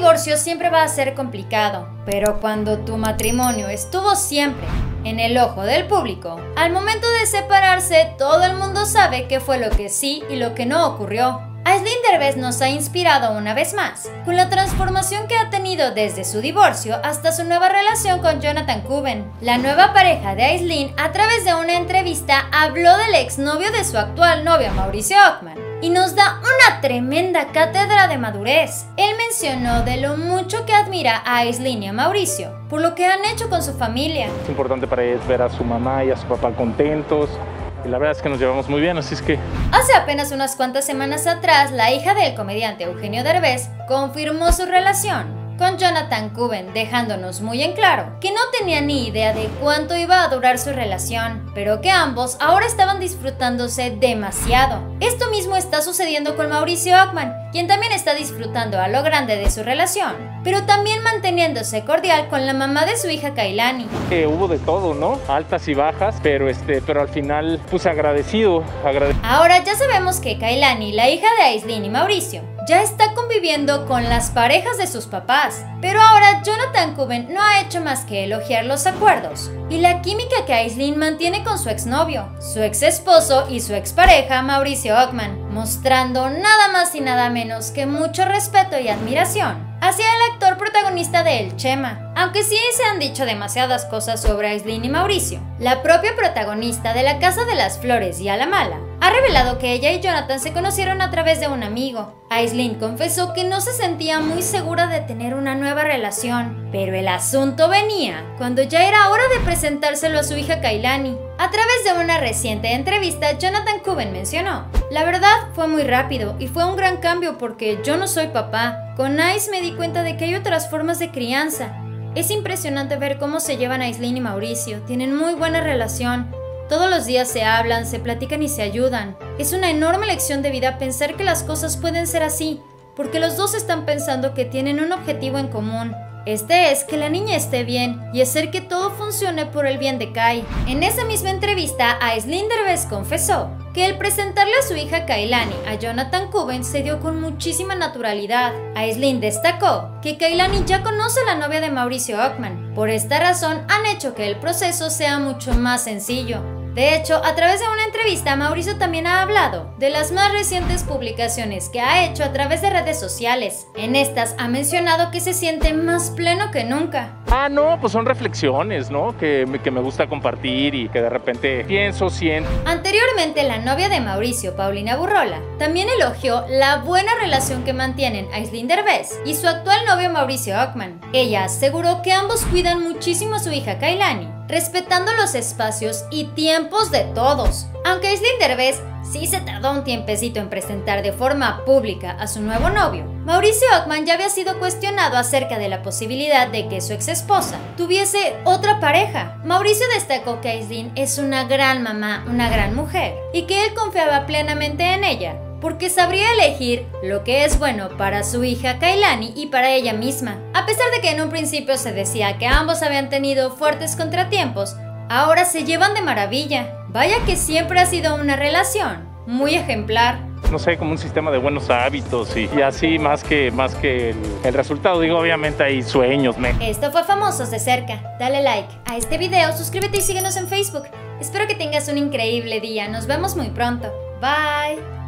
divorcio siempre va a ser complicado, pero cuando tu matrimonio estuvo siempre en el ojo del público, al momento de separarse todo el mundo sabe qué fue lo que sí y lo que no ocurrió. Aislinn Derbez nos ha inspirado una vez más, con la transformación que ha tenido desde su divorcio hasta su nueva relación con Jonathan Coben. La nueva pareja de Aislinn, a través de una entrevista, habló del exnovio de su actual novio Mauricio Ockman y nos da una tremenda cátedra de madurez. Él mencionó de lo mucho que admira a Aislinn y a Mauricio, por lo que han hecho con su familia. Es importante para ellos ver a su mamá y a su papá contentos. Y la verdad es que nos llevamos muy bien, así es que... Hace apenas unas cuantas semanas atrás, la hija del comediante Eugenio Derbez confirmó su relación con Jonathan Coben, dejándonos muy en claro que no tenía ni idea de cuánto iba a durar su relación, pero que ambos ahora estaban disfrutándose demasiado. Esto mismo está sucediendo con Mauricio Ockman, quien también está disfrutando a lo grande de su relación, pero también manteniéndose cordial con la mamá de su hija Kailani. Hubo de todo, ¿no? Altas y bajas, pero al final, pues agradecido. Ahora ya sabemos que Kailani, la hija de Aislinn y Mauricio, ya está conviviendo con las parejas de sus papás, pero ahora Jonathan Coben no ha hecho más que elogiar los acuerdos y la química que Aislinn mantiene con su exnovio, su ex esposo y su expareja Mauricio Ockman, mostrando nada más y nada menos que mucho respeto y admiración hacia el actor protagonista de El Chema. Aunque sí se han dicho demasiadas cosas sobre Aislinn y Mauricio, la propia protagonista de La Casa de las Flores y A la Mala ha revelado que ella y Jonathan se conocieron a través de un amigo. Aislinn confesó que no se sentía muy segura de tener una nueva relación, pero el asunto venía cuando ya era hora de presentárselo a su hija Kailani. A través de una reciente entrevista, Jonathan Coben mencionó: "La verdad fue muy rápido y fue un gran cambio porque yo no soy papá. Con Ais me di cuenta de que hay otras formas de crianza. Es impresionante ver cómo se llevan Aislinn y Mauricio, tienen muy buena relación. Todos los días se hablan, se platican y se ayudan. Es una enorme lección de vida pensar que las cosas pueden ser así, porque los dos están pensando que tienen un objetivo en común. Este es que la niña esté bien y hacer que todo funcione por el bien de Kai". En esa misma entrevista, Aislinn Derbez confesó que el presentarle a su hija Kailani a Jonathan Coben se dio con muchísima naturalidad. Aislinn destacó que Kailani ya conoce a la novia de Mauricio Ockman. Por esta razón han hecho que el proceso sea mucho más sencillo. De hecho, a través de una entrevista, Mauricio también ha hablado de las más recientes publicaciones que ha hecho a través de redes sociales. En estas ha mencionado que se siente más pleno que nunca. No, pues son reflexiones, ¿no? Que me gusta compartir y que de repente pienso, siento. Anteriormente, la novia de Mauricio, Paulina Burrola, también elogió la buena relación que mantienen Aislinn Derbez y su actual novio Mauricio Ockman. Ella aseguró que ambos cuidan muchísimo a su hija Kailani, respetando los espacios y tiempos de todos. Aunque Aislinn Derbez sí se tardó un tiempecito en presentar de forma pública a su nuevo novio, Mauricio Ockman ya había sido cuestionado acerca de la posibilidad de que su ex esposa tuviese otra pareja. Mauricio destacó que Aislinn es una gran mamá, una gran mujer, y que él confiaba plenamente en ella, porque sabría elegir lo que es bueno para su hija Kailani y para ella misma. A pesar de que en un principio se decía que ambos habían tenido fuertes contratiempos, ahora se llevan de maravilla. Vaya que siempre ha sido una relación muy ejemplar. No sé, como un sistema de buenos hábitos y así más que el resultado. Digo, obviamente hay sueños. Esto fue Famosos de Cerca. Dale like a este video, suscríbete y síguenos en Facebook. Espero que tengas un increíble día. Nos vemos muy pronto. Bye.